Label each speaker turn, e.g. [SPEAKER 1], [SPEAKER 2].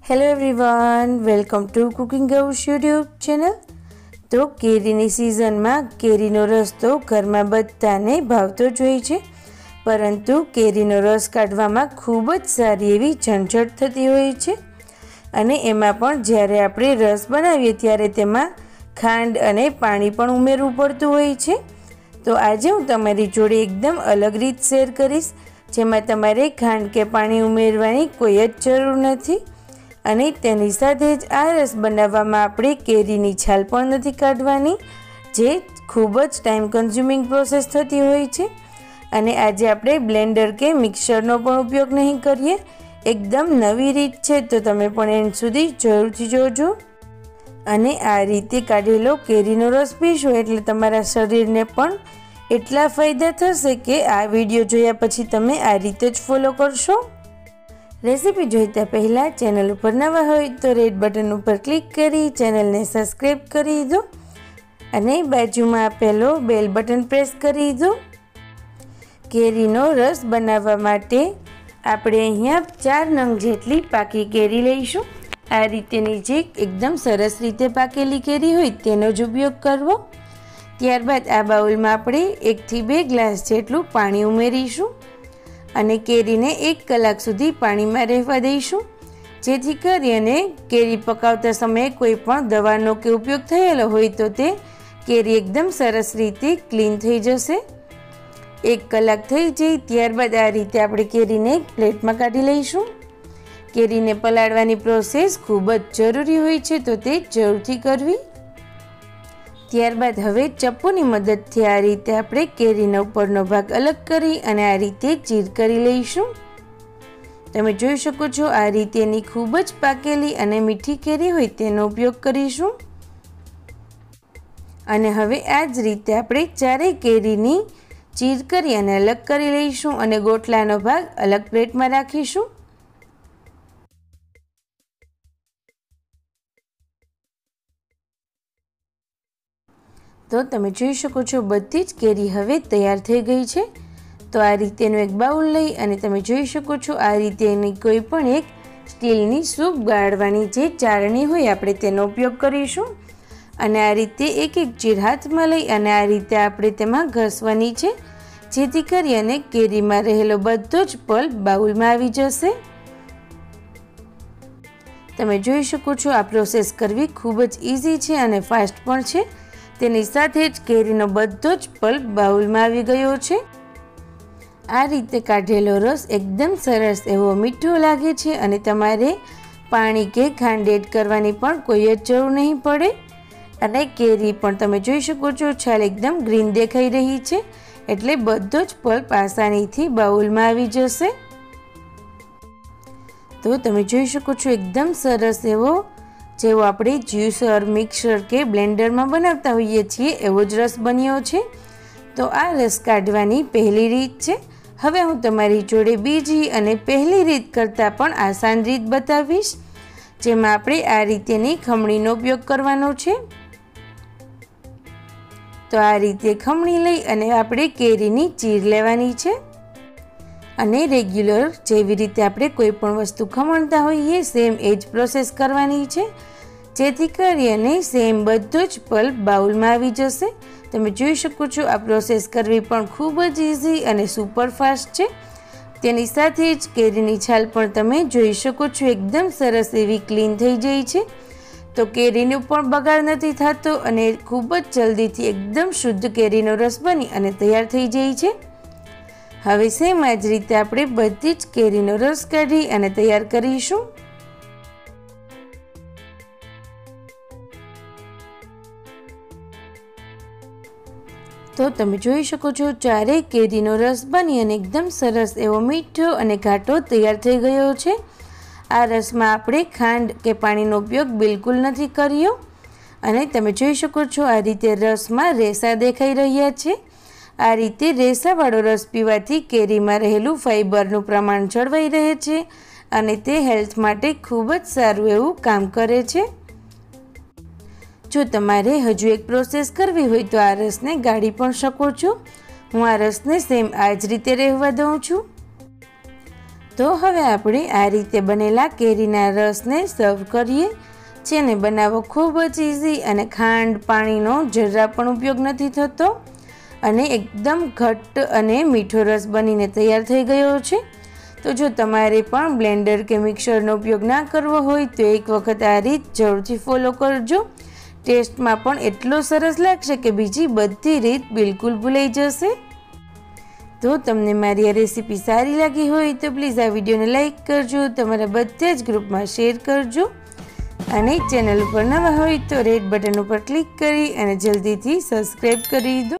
[SPEAKER 1] Hello everyone, welcome to cooking girls YouTube channel. તો કેરીની સિઝનમાં કેરીનો રસ તો ઘરમાં બધાને ભાવતો જ હોય છે, પરંતુ કેરીનો રસ કાઢવામાં ખૂબ જ સારી એવી ઝંઝટ થતી હોય છે અને એમાં પણ જ્યારે આપણે રસ બનાવીએ ત્યારે તેમાં ખાંડ અને પાણી પણ ઉમેરવું પડતું હોય છે। તો આજે હું તમારી જોડે એકદમ અલગ રીત શેર કરીશ, જેમાં તમારે ખાંડ કે પાણી ઉમેરવાની કોઈ જ જરૂર નથી અને તેની સાથે જ આ રસ બનાવવામાં આપણે કેરીની છાલ પણ નથી કાઢવાની, જે ખૂબ જ ટાઈમ કન્ઝ્યુમિંગ પ્રોસેસ થતી હોય છે। અને આજે આપણે બ્લેન્ડર કે મિક્સરનો પણ ઉપયોગ નહીં કરીએ, એકદમ નવી રીત છે, તો તમે પણ એન્ડ સુધી જરૂરથી જોજો। અને આ રીતે કાઢેલો કેરીનો રસ પીશો એટલે તમારા શરીરને પણ એટલા ફાયદા થશે કે આ વિડીયો જોયા પછી તમે આ રીતે જ ફોલો કરશો। રેસીપી જોઈતા પહેલાં ચેનલ ઉપર નવા હોય તો રેડ બટન ઉપર ક્લિક કરી ચેનલને સબસ્ક્રાઈબ કરી દો અને બાજુમાં આપેલો બેલ બટન પ્રેસ કરી દો। કેરીનો રસ બનાવવા માટે આપણે અહીંયા 4 નંગ જેટલી પાકી કેરી લઈશું। આ રીતેની જે એકદમ સરસ રીતે પાકેલી કેરી હોય તેનો જ ઉપયોગ કરવો। ત્યારબાદ આ બાઉલમાં આપણે 1 થી 2 ગ્લાસ જેટલું પાણી ઉમેરીશું અને કેરીને 1 કલાક સુધી પાણીમાં રહેવા દઈશું, જેથી કરીને કેરી પકાવતા સમયે કોઈ પણ દવાનો કે ઉપયોગ થયેલો હોય તો તે કેરી એકદમ સરસ રીતે ક્લીન થઈ જશે। 1 કલાક થઈ જાય ત્યારબાદ આ રીતે આપણે કેરીને એક પ્લેટમાં કાઢી લઈશું। કેરીને પલાળવાની પ્રોસેસ ખૂબ જ જરૂરી હોય છે, તો તે જરૂરથી કરવી। ત્યારબાદ હવે ચપ્પુની મદદથી આ રીતે આપણે કેરીનો ઉપરનો ભાગ અલગ કરી અને આ રીતે ચીર કરી લઈશું। તમે જોઈ શકો છો આ રીતેની ખૂબ જ પાકેલી અને મીઠી કેરી હોય તેનો ઉપયોગ કરીશું। અને હવે આ જ રીતે આપણે ચારેય કેરીની ચીર કરી અને અલગ કરી લઈશું અને ગોટલાનો ભાગ અલગ પ્લેટમાં રાખીશું। તો તમે જોઈ શકો છો બધી જ કેરી હવે તૈયાર થઈ ગઈ છે। તો આ રીતેનું એક બાઉલ લઈ અને તમે જોઈ શકો છો આ રીતેની કોઈ પણ એક સ્ટીલની સૂપ ગાળવાની જે ચાળણી હોય આપણે તેનો ઉપયોગ કરીશું અને આ રીતે એક ચીર હાથમાં લઈ અને આ રીતે આપણે તેમાં ઘસવાની છે, જેથી કરી અને કેરીમાં રહેલો બધો જ પલ્પ બાઉલમાં આવી જશે। તમે જોઈ શકો છો આ પ્રોસેસ કરવી ખૂબ જ ઇઝી છે અને ફાસ્ટ પણ છે। તેની સાથે જ કેરીનો બધો જ પલ્પ બાઉલમાં આવી ગયો છે। આ રીતે કાઢેલો રસ એકદમ સરસ એવો મીઠો લાગે છે અને તમારે પાણી કે ખાંડ એડ કરવાની પણ કોઈ જ જરૂર નહીં પડે। અને કેરી પણ તમે જોઈ શકો છો છાલ એકદમ ગ્રીન દેખાઈ રહી છે, એટલે બધો જ પલ્પ આસાનીથી બાઉલમાં આવી જશે। તો તમે જોઈ શકો છો એકદમ સરસ એવો જેવો આપણે જ્યુસર, મિક્સર કે બ્લેન્ડરમાં બનાવતા હોઈએ છીએ એવો જ રસ બન્યો છે। તો આ રસ કાઢવાની પહેલી રીત છે। હવે હું તમારી જોડે બીજી અને પહેલી રીત કરતાં પણ આસાન રીત બતાવીશ, જેમાં આપણે આ રીતેની ખમણીનો ઉપયોગ કરવાનો છે। તો આ રીતે ખમણી લઈ અને આપણે કેરીની ચીર લેવાની છે અને રેગ્યુલર જેવી રીતે આપણે કોઈ પણ વસ્તુ ખમણતા હોઈએ સેમ એ જ પ્રોસેસ કરવાની છે, જેથી કરી અને સેમ બધો જ પલ્પ બાઉલમાં આવી જશે। તમે જોઈ શકો છો આ પ્રોસેસ કરવી પણ ખૂબ જ ઇઝી અને સુપર ફાસ્ટ છે। તેની સાથે જ કેરીની છાલ પણ તમે જોઈ શકો છો એકદમ સરસ એવી ક્લીન થઈ જાય છે, તો કેરીનો પણ બગાડ નથી થતો અને ખૂબ જ જલ્દીથી એકદમ શુદ્ધ કેરીનો રસ બની અને તૈયાર થઈ જાય છે। હવે સેમ આ જ રીતે આપણે બધી જ કેરીનો રસ કાઢી અને તૈયાર કરીશું। તો તમે જોઈ શકો છો ચારેય કેરીનો રસ બની અને એકદમ સરસ એવો મીઠો અને ઘાટો તૈયાર થઈ ગયો છે। આ રસમાં આપણે ખાંડ કે પાણીનો ઉપયોગ બિલકુલ નથી કર્યો અને તમે જોઈ શકો છો આ રીતે રસમાં રેસા દેખાઈ રહ્યા છે। આ રીતે રેસાવાળો રસ પીવાથી કેરીમાં રહેલું ફાઈબરનું પ્રમાણ જળવાઈ રહે છે અને તે હેલ્થ માટે ખૂબ જ સારું એવું કામ કરે છે। જો તમારે હજુ એક પ્રોસેસ કરવી હોય તો આ રસને ગાળી પણ શકો છો। હું આ રસને સેમ આ જ રીતે રહેવા દઉં છું। તો હવે આપણે આ રીતે બનેલા કેરીના રસને સર્વ કરીએ. જેને બનાવવો ખૂબ જ ઇઝી અને ખાંડ પાણીનો જરા પણ ઉપયોગ નથી થતો અને એકદમ ઘટ્ટ અને મીઠો રસ બનીને તૈયાર થઈ ગયો છે. તો જો તમારે પણ બ્લેન્ડર કે મિક્સરનો ઉપયોગ ના કરવો હોય તો એક વખત આ રીત જરૂરથી ફોલો કરજો. ટેસ્ટમાં પણ એટલો સરસ લાગશે કે બીજી બધી રીત બિલકુલ ભૂલાઈ જશે. તો તમને મારી આ રેસીપી સારી લાગી હોય તો પ્લીઝ આ વિડીયોને લાઈક કરજો, તમારા બધા જ ગ્રુપમાં શેર કરજો અને ચેનલ ઉપર નવા હોય તો રેડ બટન ઉપર ક્લિક કરી અને જલ્દીથી સબસ્ક્રાઈબ કરી દો.